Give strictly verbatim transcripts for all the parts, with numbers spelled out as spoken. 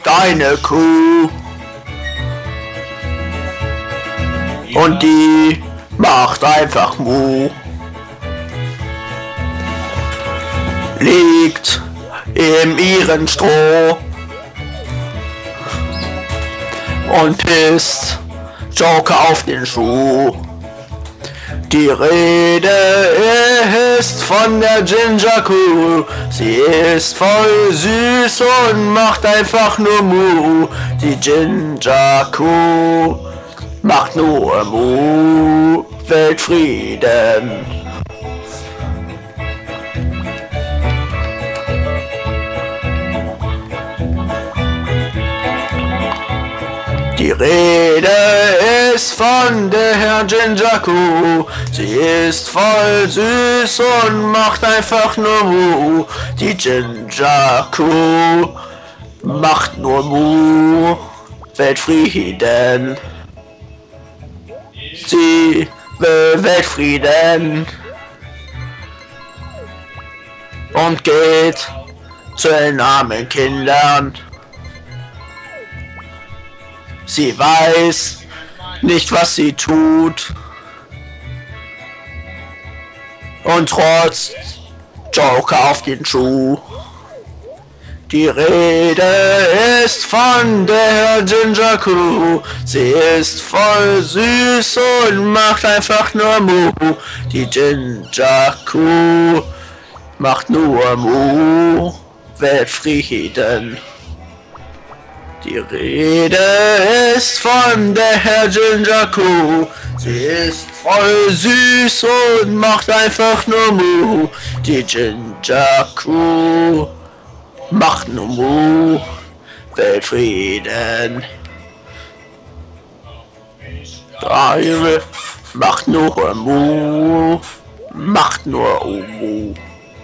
deine Kuh. Und die macht einfach Mu. Liegt im ihren Stroh und pisst Joker auf den Schuh. Die Rede ist von der Ginger Kuh. Sie ist voll süß und macht einfach nur Mu. Die Ginger Kuh macht nur Mu. Weltfrieden. Die Rede ist von der Ginger Kuh. Sie ist voll süß und macht einfach nur Mu. Die Ginger Kuh macht nur Mu. Weltfrieden. Sie will Weltfrieden. Und geht zu den armen Kindern. Sie weiß nicht, was sie tut. Und trotzt Joker auf den Schuh. Die Rede ist von der Ginger Kuh. Sie ist voll süß und macht einfach nur Mu. Die Ginger Kuh macht nur Mu. Weltfrieden. Die Rede ist von der Ginger Kuh. Sie ist voll süß und macht einfach nur Mu. Die Ginger Kuh macht nur Mu. Weltfrieden. Drive macht nur Mu. Macht nur Mu.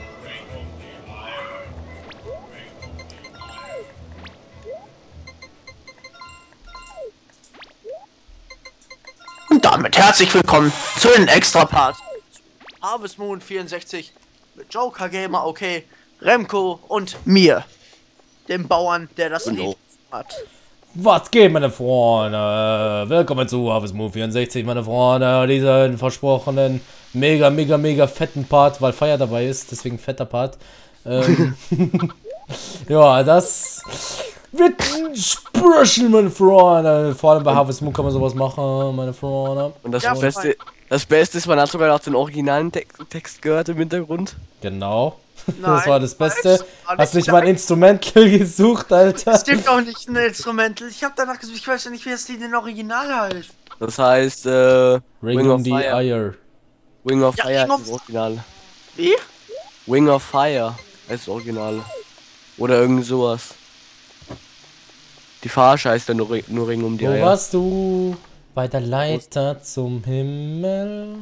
Und damit herzlich willkommen zu den Extra-Part Harvest Moon vierundsechzig mit Joker Gamer, okay, Remco und mir, dem Bauern, der das Lied hat. Was geht, meine Freunde? Willkommen zu Harvest Moon vierundsechzig, meine Freunde. Diesen versprochenen mega, mega, mega fetten Part, weil Feier dabei ist, deswegen fetter Part. Ähm, ja, das wird ein Special, meine Freunde. Vor allem bei Harvest Moon kann man sowas machen, meine Freunde. Und das, ja, Beste, das Beste ist, man hat sogar noch den originalen Text, Text gehört im Hintergrund. Genau. Nein, das war das Beste. Alles Hast nicht mal ein Instrumental gesucht, Alter? Es gibt auch nicht ein Instrumental. Ich habe danach gesucht, ich weiß ja nicht, wie es die in Original heißt. Das heißt, äh, Ring Wing um of the Fire. Fire. Wing of Ja, Fire Ring of- ist das Original. Wie? Wing of Fire ist das Original. Oder irgend sowas. Die Verarsche heißt ja nur, Ring- nur Ring um die Wo Eier. warst du? Bei der Leiter zum Himmel.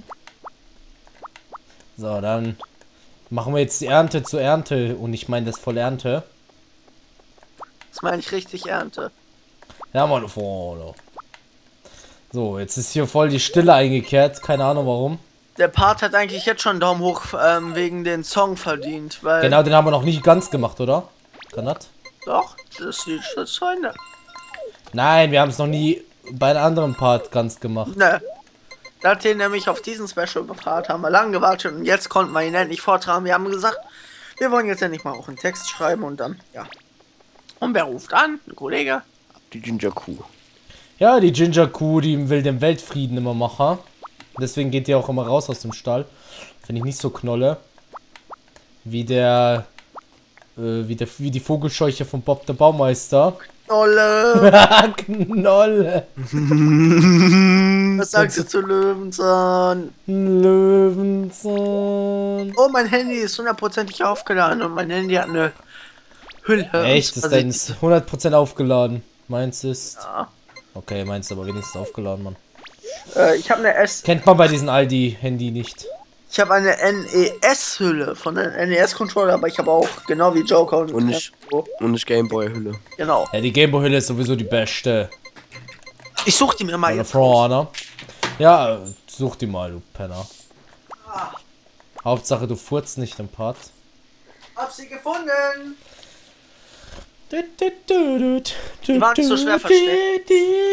So, dann machen wir jetzt die Ernte zur Ernte. Und ich meine das voll Ernte. Das meine ich richtig Ernte. Ja, meine Freunde. So, jetzt ist hier voll die Stille eingekehrt. Keine Ahnung warum. Der Part hat eigentlich jetzt schon einen Daumen hoch ähm, wegen den Song verdient, weil... Genau, den haben wir noch nicht ganz gemacht, oder? Kann das? Doch, das sieht schon so aus. Nein, wir haben es noch nie bei einem anderen Part ganz gemacht. Ne. Da hat den nämlich auf diesen Special Part haben wir lange gewartet und jetzt konnten wir ihn endlich vortragen. Wir haben gesagt, wir wollen jetzt endlich mal auch einen Text schreiben und dann, ja. Und wer ruft an? Ein Kollege. Die Ginger Kuh. Ja, die Ginger Kuh, die will den Weltfrieden immer machen. Deswegen geht die auch immer raus aus dem Stall. Finde ich nicht so knolle. Wie der, äh, wie der, wie die Vogelscheuche von Bob der Baumeister. Knolle. Knolle. Was sagst du zu Löwenzahn? Löwenzahn. Oh, mein Handy ist hundertprozentig aufgeladen und mein Handy hat eine Hülle. Echt? Ist dein hundert Prozent aufgeladen? Meins ist... Ja. Okay, meins ist aber wenigstens aufgeladen, Mann. Äh, ich habe eine S. Kennt man bei diesen Aldi-Handy nicht. Ich habe eine N E S-Hülle von einem N E S-Controller, aber ich habe auch, genau wie Joker und, Und nicht, und nicht Gameboy-Hülle. genau. Ja, die Gameboy-Hülle ist sowieso die beste. Ich such die mir mal Meine jetzt. Freunde. Ja, such die mal, du Penner. Ah, Hauptsache, du furzt nicht im Part. hab sie gefunden. Die waren so schwer versteckt.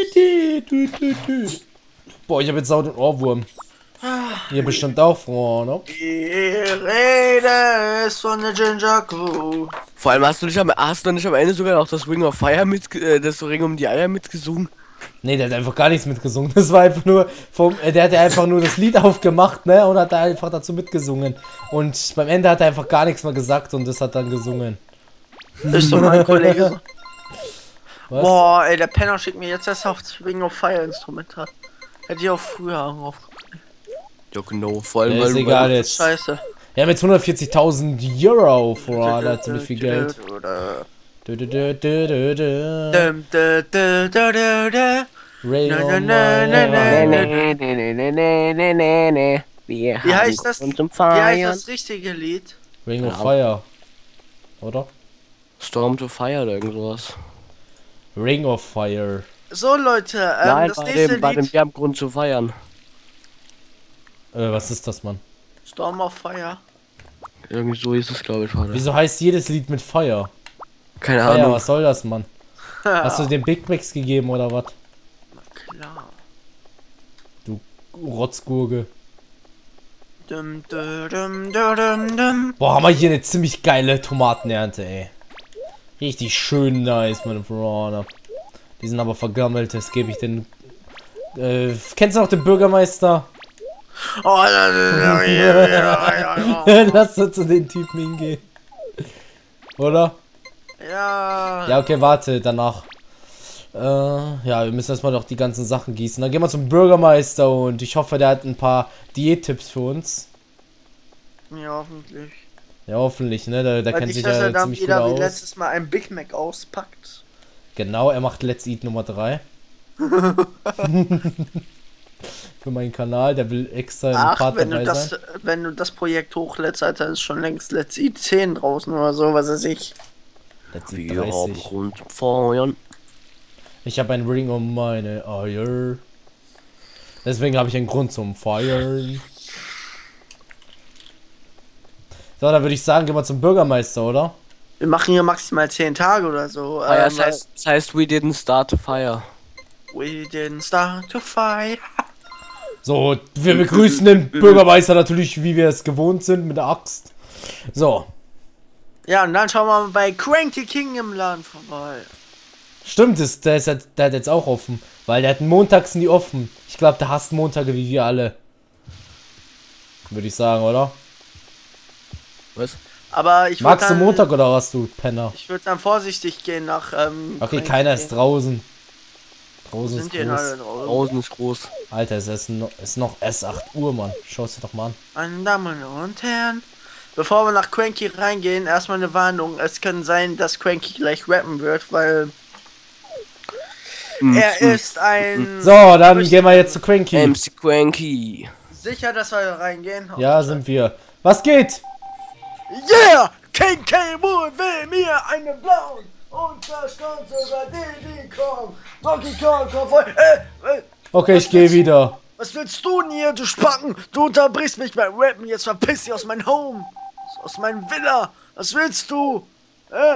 Boah, ich hab jetzt auch den Ohrwurm. Hier bestimmt auch, Freunde. Die Rede ist von der Ginger Crew. Vor allem hast du nicht am, hast du nicht am Ende sogar auch das Ring of Fire mit, äh, das Ring um die Eier mitgesungen? Nee, der hat einfach gar nichts mitgesungen. Das war einfach nur vom, äh, der hat einfach nur das Lied aufgemacht, ne, und hat da einfach dazu mitgesungen. Und beim Ende hat er einfach gar nichts mehr gesagt und das hat dann gesungen. Ist so mein Kollege. Was? Boah, ey, der Penner schickt mir jetzt erst auf das Ring of Fire Instrumental. Hätte ich auch früher auf. Ja, genau. Vor allem, Ja, weil ist du- egal weil- jetzt. Scheiße. Wir haben jetzt hundertvierzigtausend Euro vor, da hat ziemlich viel Geld. Du, du, du, du, du, du. Dum, du, du, du, du, du. Ring Na, of na, na, na, na, Fire. Nee, nee, nee, nee, nee, nee, nee, nee. Wir Wie haben heißt das? Grund zum Wie heißt Feiern. das richtige Lied? Ring of Genau. Fire. Oder? Storm to Fire oder irgendwas. Ring of Fire. So Leute, ähm, Nein, das bei nächste dem, bei dem Lied. wir haben Grund zu feiern. Äh, was ist das, Mann? Storm of Fire. Irgendwie so ist es, glaube ich, heute. Wieso heißt jedes Lied mit Fire? Keine Fire, Ahnung. was soll das, Mann? Hast du den Big Macs gegeben oder was? Klar. Du Rotzgurke. Dum, du, dum, du, dum, dum. Boah, haben wir hier eine ziemlich geile Tomatenernte, ey. Richtig schön nice, meine Freunde. Die sind aber vergammelt, das gebe ich den. Äh, kennst du noch den Bürgermeister? Oh, das ist Lass uns zu den Typen hingehen. Oder? ja. Ja, okay, warte, danach. Äh, ja, wir müssen erstmal noch die ganzen Sachen gießen. Dann gehen wir zum Bürgermeister und ich hoffe, der hat ein paar Diättipps für uns. Ja, hoffentlich. Ja, hoffentlich, ne? Der, der Weil kennt nicht, sich dass ja er dann ziemlich gut wieder wie aus. letztes Mal ein Big Mac auspackt. Genau, er macht Let's Eat Nummer drei. Für meinen Kanal, der will extra im Ach, Part wenn dabei du, das, sein. wenn du das Projekt hochlädst, Alter, ist schon längst Let's Eat zehn draußen oder so, was weiß ich. Let's Eat Wir haben dreißig. Grund zum Feiern. Ich habe einen Ring um meine Eier. Deswegen habe ich einen Grund zum Feiern. So, dann würde ich sagen, gehen wir zum Bürgermeister, oder? Wir machen hier maximal zehn Tage oder so. Ah, ja, ähm, das, heißt, das heißt, we didn't start the fire. We didn't start to fight. So, wir begrüßen den Bürgermeister natürlich, wie wir es gewohnt sind, mit der Axt. So, Ja, und dann schauen wir mal bei Cranky King im Laden vorbei. stimmt es, der, ist jetzt, der hat jetzt auch offen. Weil der hat montags nie offen. Ich glaube, der hasst Montage wie wir alle. Würde ich sagen, oder? Was? Aber ich würde Magst du dann, Montag oder was, du Penner? Ich würde dann vorsichtig gehen nach. Ähm, Okay, Cranky keiner ist King. draußen. Draußen ist Sind die denn alle groß. draußen? Draußen ist groß. Alter, es ist noch, ist noch erst acht Uhr, Mann. Schau es dir doch mal an. Meine Damen und Herren, bevor wir nach Cranky reingehen, erstmal eine Warnung. Es kann sein, dass Cranky gleich rappen wird, weil Mm, er mm. ist ein. So, dann Richtig. gehen wir jetzt zu Cranky. M C Cranky. Sicher, dass wir da reingehen? Ja, sind wir. Was geht? Yeah! King K. Moore will mir einen blauen und verstand sogar den, die kommen. Donkey Kong kommt voll. Äh, äh, Okay, ich gehe wieder. was willst du denn hier, du Spacken? Du unterbrichst mich beim Rappen, jetzt verpiss dich aus meinem Home. Aus meinem Villa. Was willst du? Äh?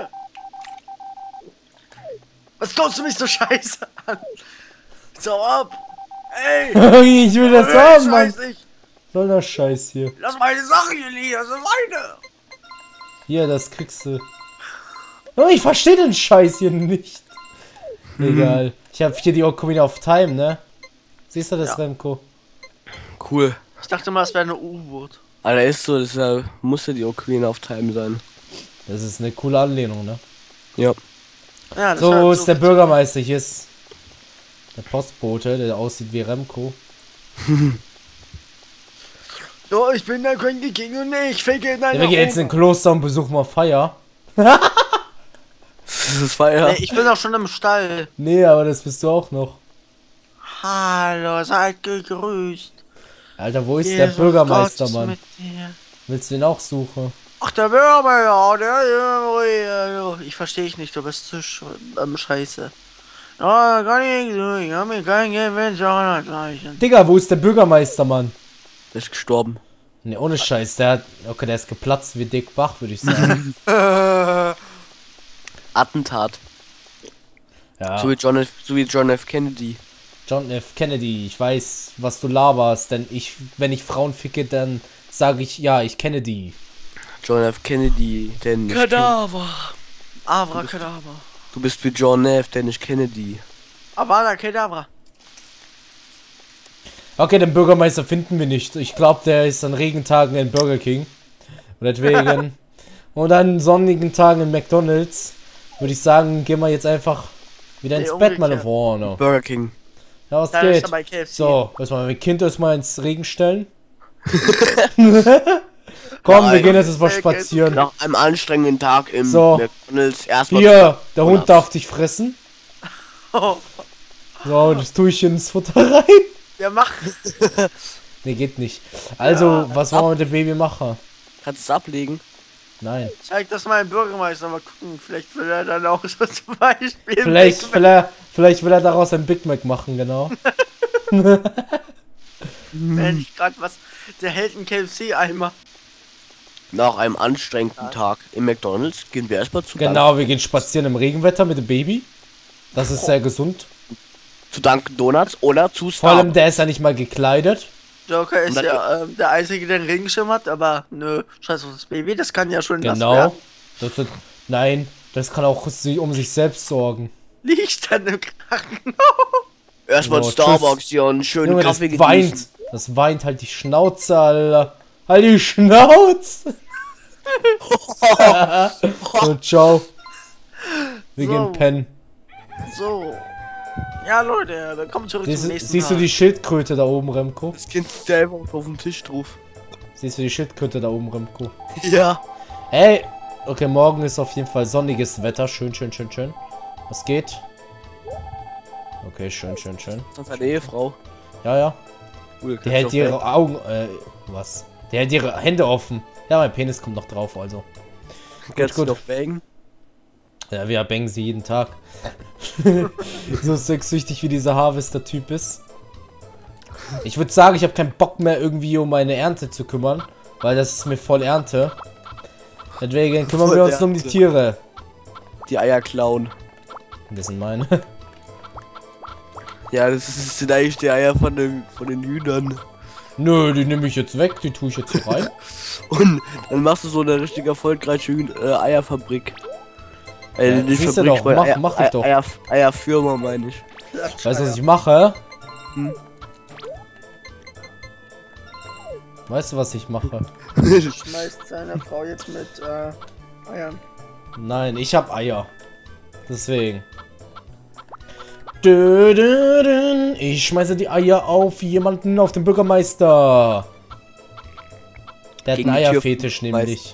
Was guckst du mich so scheiße an? So ab. Ey! Ich will das ey, haben, Mann. scheiß dich. Soll das Scheiß hier. Lass meine Sachen hier liegen, das ist meine. Hier, das kriegst du. Oh, ich verstehe den Scheiß hier nicht. Egal. Ich habe hier die Ocarina of Time, ne? Siehst du das, Ja. Remco? Cool. Ich dachte mal, es wäre eine U-Boot. Alter, ist so, das äh, muss ja die Ocarina of Time sein. Das ist eine coole Anlehnung, ne? Ja. Ja, das So war ist der Bürgermeister. Hier ist der Postbote, der aussieht wie Remco. So, ich bin der Cranky King und ich fege in Ja, deine wir gehen jetzt in ein Kloster und besuchen mal Feier. Das war ja. Nee, ich bin auch schon im Stall. Nee, aber das bist du auch noch. Hallo, seid gegrüßt. Alter, wo ist der Jesus Bürgermeister, Gott ist Mann? mit dir. Willst du ihn auch suchen? Ach, der Bürgermeister, der, der, ich verstehe dich nicht, du bist zu sch ähm, scheiße. Ja, kann ich nicht, ich hab mir kein Gewinnzeichen. Digga, wo ist der Bürgermeister, Mann? Der ist gestorben. Ne, ohne Scheiß, der hat. Okay, der ist geplatzt wie Dick Bach, würde ich sagen. Attentat. Ja. So wie John F. So wie John F. Kennedy. John F. Kennedy, ich weiß, was du laberst, denn ich, wenn ich Frauen ficke, dann sage ich, ja, ich kenne die. John F. Kennedy, denn... Kadaver. Avra Kadaver. Du bist wie John F., denn ich kenne die. Avada Kedavra. Okay, den Bürgermeister finden wir nicht. Ich glaube, der ist an Regentagen in Burger King. Und deswegen. Und an sonnigen Tagen in McDonalds. Würde ich sagen, gehen wir jetzt einfach wieder ins Nee, Bett, meine umgekehrt. Freunde. Burger King. Ja, was Da ist geht? er bei K F C. So, erstmal mein Kind erstmal ins Regen stellen. Komm, Ja, wir gehen jetzt Alter. erstmal spazieren. Nach einem anstrengenden Tag im So. McDonalds erstmal... Hier, der Und Hund ab. darf dich fressen. Oh, So, das tue ich ins Futter rein. ja, mach. Nee, geht nicht. Also, Ja, was wollen wir mit dem Baby machen? Kannst du es ablegen? Nein. Zeig das mal dem Bürgermeister. Mal gucken. Vielleicht will er dann auch so zum Beispiel. Vielleicht, Big Mac- will er, vielleicht will er daraus ein Big Mac machen, genau. Mensch, grad was. Der hält einen K F C-Eimer. Nach einem anstrengenden Tag im McDonalds gehen wir erstmal zu, Genau, wir gehen spazieren im Regenwetter mit dem Baby. Das ist sehr gesund. Dunkin', zu Dunkin' Donuts oder zu Vor allem, Starbucks. der ist ja nicht mal gekleidet. Joker ist Und dann- ja ähm, der Einzige, der einen Regenschirm hat, aber nö, scheiß auf das Baby, das kann ja schon nass Genau. werden. Das, das, nein, das kann auch sie- um sich selbst sorgen. Liegt dann im Krankenhaus. Erstmal So, zu Starbucks hier und einen schönen Junge, das Kaffee weint. genießen. Das weint halt die Schnauze, Alter. Halt die Schnauze. So, ciao. Wir So. gehen pennen. So. Ja, Leute, dann kommen wir zurück Siehst, zum du- nächsten siehst du Tag. die Schildkröte da oben, Remco? Das Kind liegt da einfach auf dem Tisch drauf. Siehst du die Schildkröte da oben, Remco? Ja. Hey! Okay, morgen ist auf jeden Fall sonniges Wetter. Schön, schön, schön, schön. Was geht? Okay, schön, schön, schön. Das ist deine Ehefrau. Ja, ja. Cool, Die hält ihre Augen, äh, was? Die hält ihre Hände offen. Ja, mein Penis kommt noch drauf, also. Kannst gut. du noch bängen? Ja, wir bangen sie jeden Tag. So sexsüchtig wie dieser Harvester-Typ ist. Ich würde sagen, ich habe keinen Bock mehr irgendwie um meine Ernte zu kümmern, weil das ist mir voll Ernte. Deswegen kümmern Voll wir uns nur um die Ernte. Tiere. Die Eier klauen. Das sind meine. Ja, das, ist, das sind eigentlich die Eier von, dem, von den Hühnern. Nö, die nehme ich jetzt weg, die tue ich jetzt hier rein. Und dann machst du so eine richtig erfolgreiche Hühn äh, Eierfabrik. Äh, Ja, nicht siehst du Fabrik, doch, weil mach- Eier, mach ich doch. Eier, Eierfirma meine ich. Weißt du, was ich mache? Hm. Weißt du, was ich mache? Schmeißt seine Frau jetzt mit äh, Eiern. Nein, ich habe Eier. Deswegen. Dö, dö, dö. Ich schmeiße die Eier auf jemanden, auf den Bürgermeister. Der hat Gegen einen die Tür Eierfetisch schmeißt. nämlich.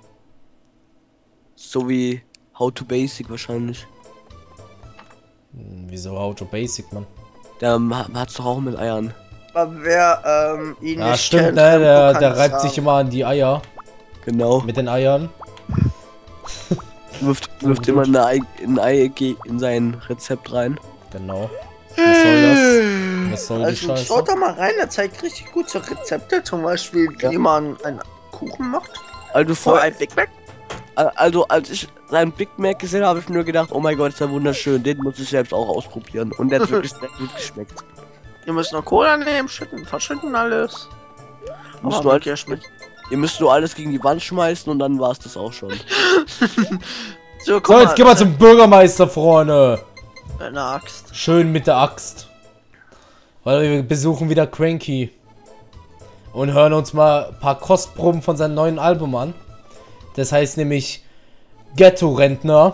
So wie How to Basic wahrscheinlich. Hm, Wieso How to Basic, Mann? Der ha- hat's doch auch mit Eiern. Aber wer ähm, ihn Ja, nicht stimmt, kennt, ne? kann Der, bekannt der reibt sich sagen. immer an die Eier. Genau. Mit den Eiern. Wirft, wirft immer eine Ei, ein Ei ge- in sein Rezept rein. Genau. Was soll das? Was soll die Also Scheiße? schaut da mal rein, er zeigt richtig gute Rezepte. Zum Beispiel, Ja. wie man einen Kuchen macht. Also Vor vor, ein Big Mac. also als ich seinen Big Mac gesehen habe, habe ich mir nur gedacht, oh mein Gott, ist der wunderschön, den muss ich selbst auch ausprobieren. Und der hat wirklich sehr gut geschmeckt. Ihr müsst noch Cola nehmen, schütten, verschütten alles. Musst Aber du halt- wirklich schmeckt. Ihr müsst nur alles gegen die Wand schmeißen und dann war es das auch schon. So, guck So, jetzt gehen wir das zum Bürgermeister, Freunde. ist Eine Axt. Schön mit der Axt. Weil wir besuchen wieder Cranky. Und hören uns mal ein paar Kostproben von seinem neuen Album an. Das heißt nämlich Ghetto-Rentner.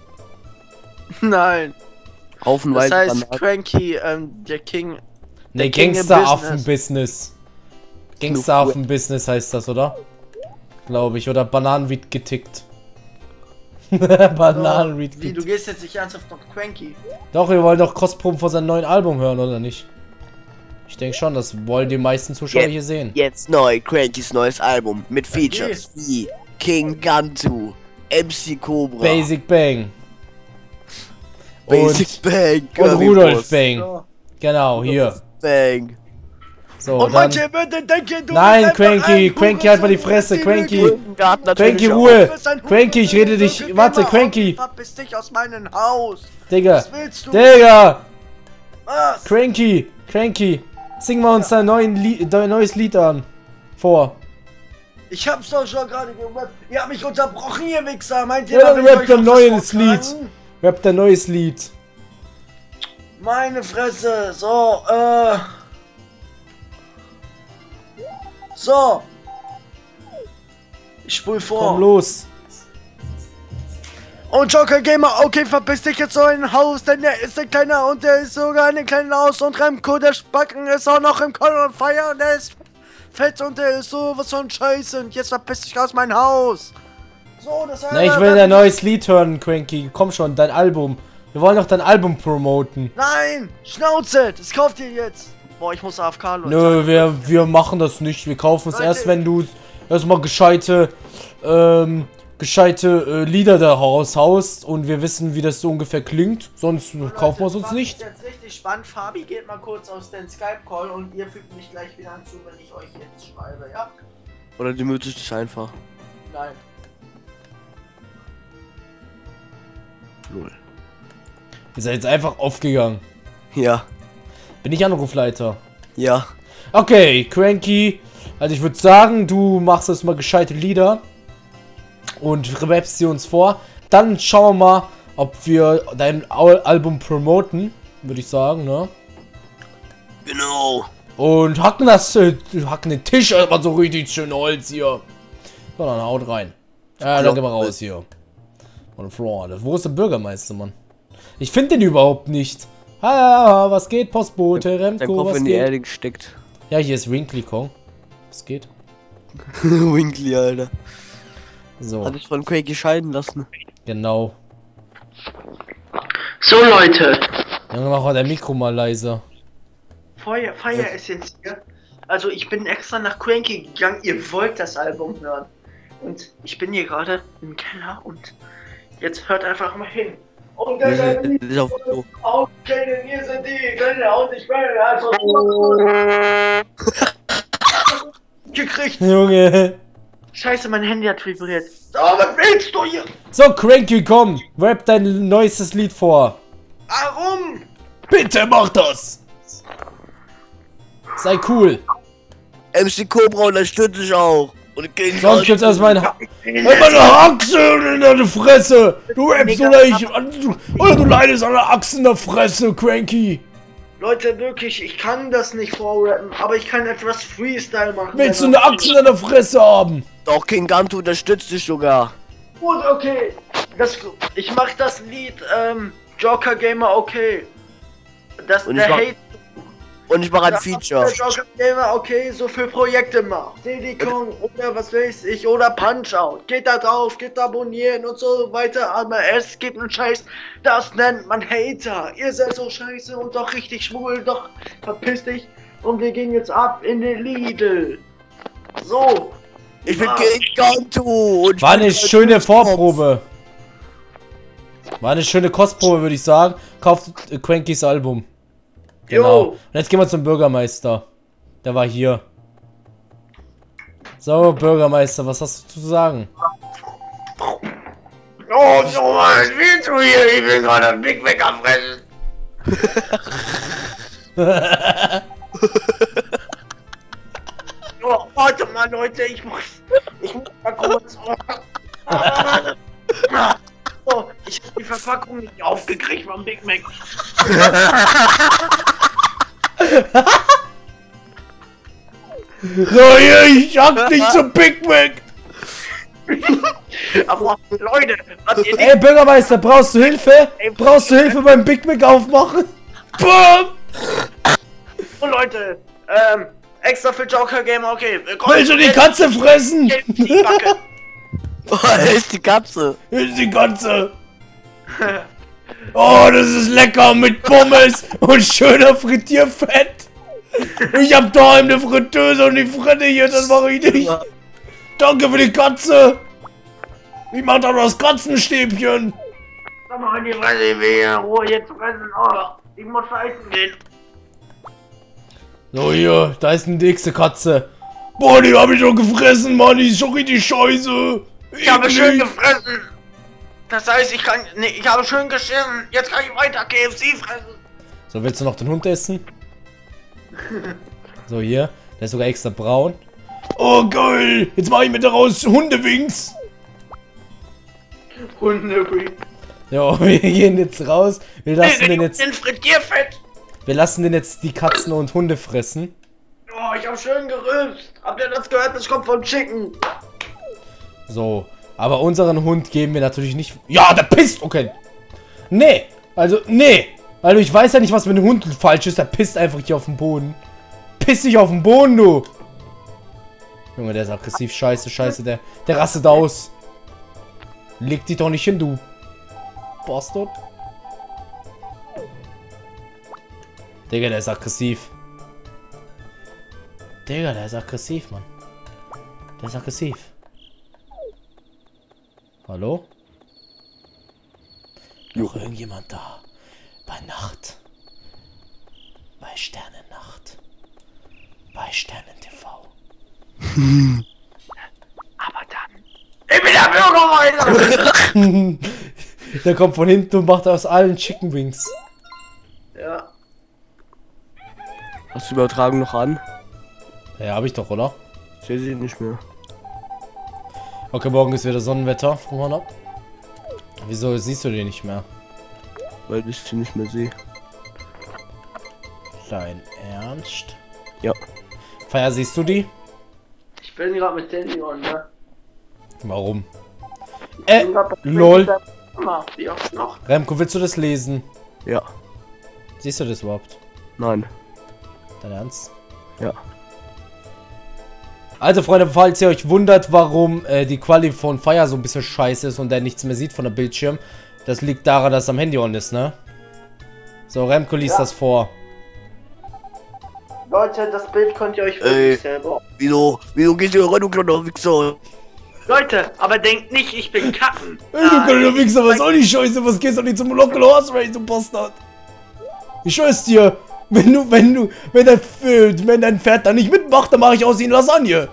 Nein. Das Haufenweise heißt Bananen. Cranky, ähm, der King. Ne, King im Gangsteraffen-Business. Gangsteraffen-Business heißt das, oder? Glaube ich. Oder Bananenweed getickt. Bananenweed Wie, du getickt. gehst jetzt nicht ernsthaft noch Cranky. Doch, wir wollen doch Kostproben von seinem neuen Album hören, oder nicht? Ich denke schon, das wollen die meisten Zuschauer Ja. hier sehen. Jetzt neu, Crankys neues Album mit Features wie King Gantu, M C Cobra, Basic Bang. Basic Bang, Und Curry Rudolf Boss, Bang. So. Genau, hier. Bang. So, Und dann... manche würden denken, du Nein, bist einfach Cranky, ein Cranky, halt mal die Hurensohn, Fresse, die Cranky. Lüge. Garten natürlich Cranky, auch. Ruhe. Du bist ein Cranky, ich rede dich... Hurensohn, Warte, Gamer. Cranky. Verpiss dich aus meinem Haus. Digga. Was willst du? Digga. Was? Cranky, Cranky. Sing mal uns dein, neuen Lied, dein neues Lied an. Vor. Ich hab's doch schon gerade gerappt. Ihr habt mich unterbrochen, ihr Wichser. Meint ihr, Ja, da dann will ich rappt euch ein noch das neues vortragen? Lied. Rappt ein neues Lied. Meine Fresse. So, äh... So. Ich spul vor. Komm los. Und Joker Gamer, okay, verpiss dich jetzt so in ein Haus, denn der ist ein kleiner und der ist sogar eine kleine Haus und Remco, der Spacken ist auch noch im Call und Fire und der ist fett und der ist so was von Scheiße und jetzt verpiss dich aus mein Haus. So, das Na, ich will dein neues Lied hören, Cranky. Komm schon, dein Album. Wir wollen doch dein Album promoten. Nein, Schnauze, das kauft ihr jetzt. Boah, ich muss A F K, Leute. Nö, wir, wir machen das nicht. Wir kaufen es Leute. erst, wenn du erstmal gescheite, ähm, gescheite äh, Lieder da raushaust und wir wissen, wie das so ungefähr klingt. Sonst Leute, kaufen wir es uns das nicht. ist jetzt richtig spannend. Fabi geht mal kurz aus dem Skype-Call und ihr fügt mich gleich wieder hinzu, wenn ich euch jetzt schreibe, ja? Oder die mötest dich einfach. Nein. Null. Ihr seid jetzt einfach aufgegangen. Ja. Bin ich Anrufleiter? Ja. Okay, Cranky. Also ich würde sagen, du machst jetzt mal gescheite Lieder und rappst sie uns vor. Dann schauen wir mal, ob wir dein Al Album promoten, würde ich sagen, ne? Genau. Und hacken das, äh, hacken den Tisch aber so richtig schön Holz hier. So, dann haut rein. Ja, dann gehen wir raus hier. Von Florida. Wo ist der Bürgermeister, Mann? Ich finde den überhaupt nicht. Ah, was geht, Postbote, Der Remco, Kopf was in die geht? Erde gesteckt. Ja, hier ist Wrinkly Kong. Was geht? Winkley, Alter. So, Hat sich von Quake scheiden lassen. genau. So, Leute. Dann mach mal dein Mikro mal leiser. Feuer, Fire ist jetzt hier. Also ich bin extra nach Cranky gegangen. Ihr wollt das Album hören. Und ich bin hier gerade im Keller und jetzt hört einfach mal hin. Und Das ist- das ist auf Klo. Okay, hier sind die Kinder und ich bin also gekriegt. Junge. Scheiße, mein Handy hat vibriert. So, was willst du hier? So, Cranky, komm. Rap dein neuestes Lied vor. Warum? Bitte mach das. Sei cool. M C Cobra unterstützt dich auch. Und gegen Sonst gibt's erstmal ein... Ha meine Achse in deine Fresse. Du rappst oder ich... Oder du leidest an der Achse in der Fresse, Cranky. Leute, wirklich, ich kann das nicht vorrappen, aber ich kann etwas Freestyle machen. Willst du wenn eine Achse in deiner Fresse haben? Doch, King Gantu unterstützt dich sogar. Gut, okay. Das, ich mach das Lied, ähm, Joker Gamer, okay. Das, Und der ich mach- Hate... Und ich mache ein der Feature. Joker Gamer, okay, so für Projekte macht. Diddy Kong oder was weiß ich, oder Punch-Out. Geht da drauf, geht abonnieren und so weiter, aber es gibt einen Scheiß, das nennt man Hater. Ihr seid so scheiße und doch richtig schwul, doch verpiss dich. Und wir gehen jetzt ab in den Lidl. So. Ich bin Ah. King Gantu. Und ich War bin eine kein schöne Fußkopf. Vorprobe. War eine schöne Kostprobe, würde ich sagen. Kauft äh, Crankys Album. Genau. Jo. Und jetzt gehen wir zum Bürgermeister. Der war hier. So, Bürgermeister, was hast du zu sagen? Oh, so was willst du hier? Ich bin gerade ein Big Mac am Fressen. Oh, warte mal, Leute, ich muss. Ich muss mal kurz. Oh, ich hab die Verpackung nicht aufgekriegt vom Big Mac. So, hier, ich hack dich zum Big Mac. Aber Leute, was ihr nicht. Ey, Bürgermeister, brauchst du Hilfe? Brauchst du Hilfe beim Big Mac aufmachen? Boom! Oh, Leute, ähm, extra für Joker Gamer, okay. Willst du die Katze fressen? Die Backe. Oh, da ist die Katze. Hier ist die Katze. Oh, das ist lecker mit Pommes und schöner Frittierfett. Ich hab daheim eine Fritteuse und die Fritte hier, das mache ich nicht. Danke für die Katze. Ich mach doch das Katzenstäbchen. Komm mal in die Fresse, ich will hier in Ruhe jetzt fressen. Oh, ich muss scheißen gehen. So, hier, da ist die nächste Katze. Boah, die habe ich schon gefressen, Mann. Die ist schon richtig scheiße. Ich habe Eklig. schön gefressen. Das heißt, ich kann. Nee, ich habe schön geschissen. Jetzt kann ich weiter K F C fressen. So, willst du noch den Hund essen? So, hier. Der ist sogar extra braun. Oh, geil. Jetzt mache ich mit daraus Hundewings. Hundewings. Ja, wir gehen jetzt raus. Wir lassen den jetzt. In Frittierfett. Wir lassen den jetzt die Katzen und Hunde fressen. Oh, ich habe schön gerülpst. Habt ihr das gehört? Das kommt von Chicken. So. Aber unseren Hund geben wir natürlich nicht. Ja, der pisst. Okay. Nee. Also, nee. Also, ich weiß ja nicht, was mit dem Hund falsch ist. Der pisst einfach hier auf den Boden. Piss dich auf den Boden, du. Junge, der ist aggressiv. Scheiße, scheiße. Der, der rastet aus. Leg dich doch nicht hin, du Bastard. Digga, der ist aggressiv. Digga, der ist aggressiv, Mann. Der ist aggressiv. Hallo? Noch irgendjemand da? Bei Nacht. Bei Sternennacht. Bei Sternen T V. Aber dann. Ich bin der Bürgermeister! Der kommt von hinten und macht aus allen Chicken Wings. Ja. Hast du Übertragung noch an? Ja, hab ich doch, oder? Ich sehe sie nicht mehr. Okay, morgen ist wieder Sonnenwetter, Frau Honor. Wieso siehst du den nicht mehr? Weil ich sie nicht mehr sehe. Dein Ernst? Ja. Feier, siehst du die? Ich bin gerade mit Handy on, ne? Warum? Äh, Ich bin grad bei- lol. Wie oft noch? Remco, willst du das lesen? Ja. Siehst du das überhaupt? Nein. Dein Ernst? Ja. Also, Freunde, falls ihr euch wundert, warum äh, die Quali von Fire so ein bisschen scheiße ist und er nichts mehr sieht von der Bildschirm, das liegt daran, dass es am Handy on ist, ne? So, Remco liest Ja. das vor. Leute, das Bild könnt ihr euch Ey. wirklich selber. Wieso? Wieso gehst du rein, du kleiner Wichser? Leute, aber denkt nicht, ich bin Kacken. Ey, du kleiner Wichser, was soll die Scheiße? Was gehst du nicht zum Local Horse Race, du Bastard? Ich schwör's dir, wenn du, wenn du, wenn dein, wenn dein Pferd da nicht mitmacht, dann mache ich aus ihm Lasagne.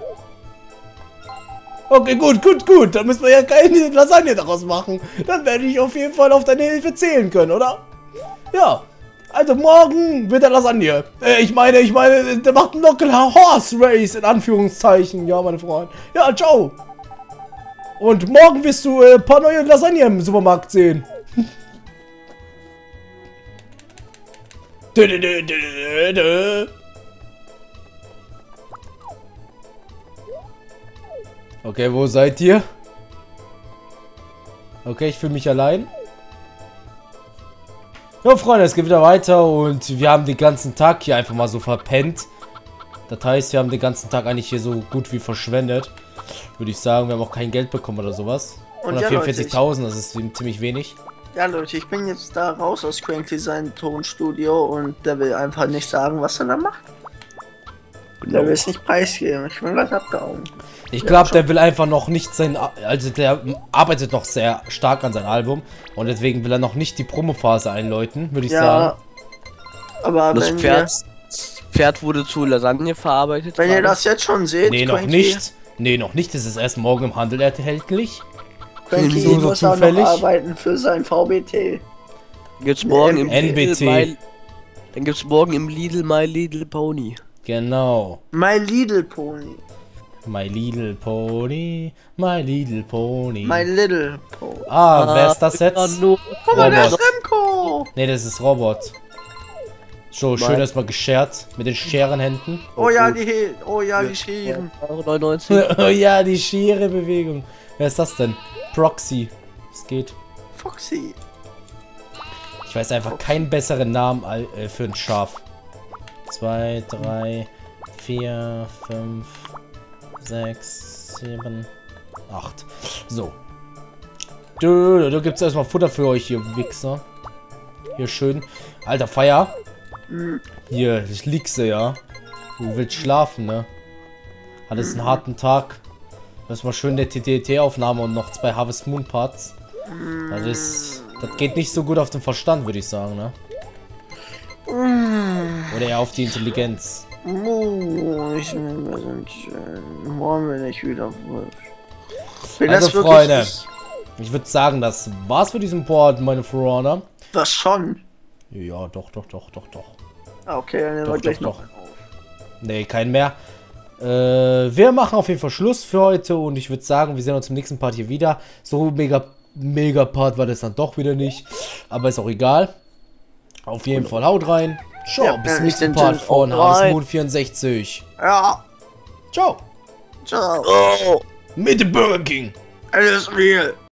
Okay, gut, gut, gut. Dann müssen wir ja keine Lasagne daraus machen. Dann werde ich auf jeden Fall auf deine Hilfe zählen können, oder? Ja. Also morgen wird er Lasagne. Äh, ich meine, ich meine, der macht einen Local Horse Race, in Anführungszeichen. Ja, meine Freunde. Ja, ciao. Und morgen wirst du äh, ein paar neue Lasagne im Supermarkt sehen. dö, dö, dö, dö, dö. Okay, wo seid ihr? Okay, ich fühle mich allein. Ja, Freunde, es geht wieder weiter und wir haben den ganzen Tag hier einfach mal so verpennt. Das heißt, wir haben den ganzen Tag eigentlich hier so gut wie verschwendet. Würde ich sagen, wir haben auch kein Geld bekommen oder sowas. Und ja, hundertvierundvierzigtausend, das ist ziemlich wenig. Ja, Leute, ich bin jetzt da raus aus Crank Design Tonstudio und der will einfach nicht sagen, was er da macht. Der will es nicht preisgeben. Ich bin gleich abgehauen. Ich glaube, der will einfach noch nicht sein... Also der arbeitet noch sehr stark an seinem Album. Und deswegen will er noch nicht die Promophase einläuten, würde ich Ja, sagen. aber Das wenn, Pferd, wir, das Pferd wurde zu Lasagne verarbeitet. wenn ihr gerade. das jetzt schon seht, Nee, noch Cranky, nicht. Nee, noch nicht. Das ist erst morgen im Handel erhältlich. Cranky So, so muss auch noch zufällig. arbeiten für sein V B T. Gibt's morgen im N B T. Lidl My, dann gibt's morgen im Lidl My Little Pony. Genau. My Little Pony. My Little Pony, My Little Pony. My Little Pony. Ah, wer ist das jetzt? Nur Guck mal, der ist Robot. Remco. Ne, das ist Robot. So, schön Nein. erstmal geschert mit den Scherenhänden. Oh ja, die He Oh ja, die Scheren. neunundneunzig. Oh ja, die Schere-Bewegung. Wer ist das denn? Proxy. Es geht. Foxy. Ich weiß einfach keinen besseren Namen all- äh, für ein Schaf. Zwei, drei, vier, fünf, sechs, sieben, acht. So. Du, da gibt's erstmal Futter für euch hier, Wichser. Hier schön. Alter, Feier. Mhm. Hier, ich liegse, ja. Du willst schlafen, ne? Hattest einen harten Tag. Das war schön der T T T-Aufnahme und noch zwei Harvest Moon Parts. Das ist, das geht nicht so gut auf den Verstand, würde ich sagen, ne? Mm. Oder eher auf die Intelligenz. Oh, ich will, wir sind schön. Wollen wir nicht wieder frisch. Also, Freunde, ich würde sagen, das war's für diesen Part, meine Freunde. Das schon? Ja, doch, doch, doch, doch, doch. Okay, dann nehmen Doch, wir gleich doch, noch doch. einen auf. Nee, kein mehr. Äh, wir machen auf jeden Fall Schluss für heute und ich würde sagen, wir sehen uns im nächsten Part hier wieder. So mega, mega Part war das dann doch wieder nicht. Aber ist auch egal. Auf jeden Fall haut rein. Ciao, Ja, bis zum ich nächsten den Part Gin von auch rein. Harvest vierundsechzig. Ja, Ciao. ciao. Oh. Mit dem Burger King. Alles real.